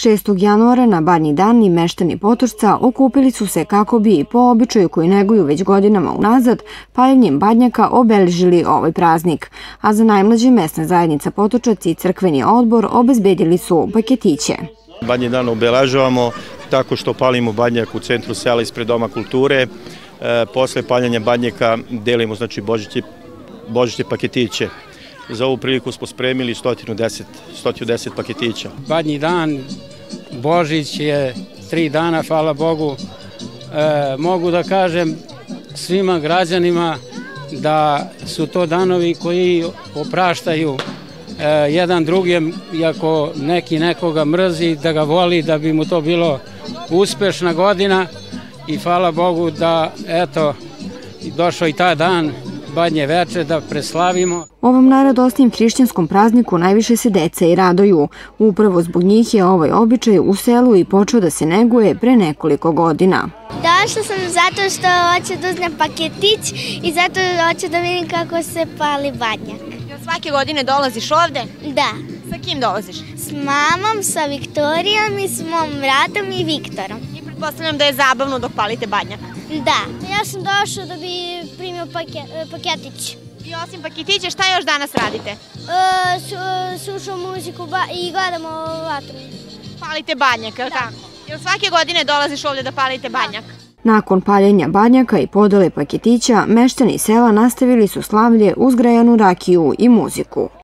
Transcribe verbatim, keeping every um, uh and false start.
šestog januara na Badnji dan i meštani Potočca okupili su se kako bi, po običaju koji neguju već godinama unazad, paljenjem badnjaka obeležili ovaj praznik. A za najmlađe mesna zajednica Potočac i crkveni odbor obezbedili su paketiće. Badnji dan obeležavamo tako što palimo badnjak u centru sela ispred Doma kulture. E, posle paljenja badnjaka delimo znači božićne paketiće. Za ovu priliku smo spremili sto deset paketića. Badnji dan, Božić je tri dana, hvala Bogu. E, mogu da kažem svima građanima da su to danovi koji opraštaju e, jedan drugim, iako neki nekoga mrzi, da ga voli, da bi mu to bilo uspešna godina i hvala Bogu da eto došao i taj dan, Badnje veče, da preslavimo. Ovom najradosnijem hrišćanskom prazniku najviše se deca i raduju. Upravo zbog njih je ovaj običaj u selu i počeo da se neguje pre nekoliko godina. Došla sam zato što hoću da uzmem paketić i zato hoću da vidim kako se pali badnjak. Svake godine dolaziš ovde? Da. Sa kim dolaziš? S mamom, sa Viktorijom i s mom bratom i Viktorom. I pretpostavljam da je zabavno dok palite badnjak. Da. Ja sam došla da bi primio paketić. I osim paketića, šta još danas radite? E, su, slušam muziku i gledamo vatru. Palite badnjak, je li tako? Jel svake godine dolaziš ovde da palite badnjak? Nakon paljenja badnjaka i podele paketića, meštani sela nastavili su slavlje uz grejanu rakiju i muziku.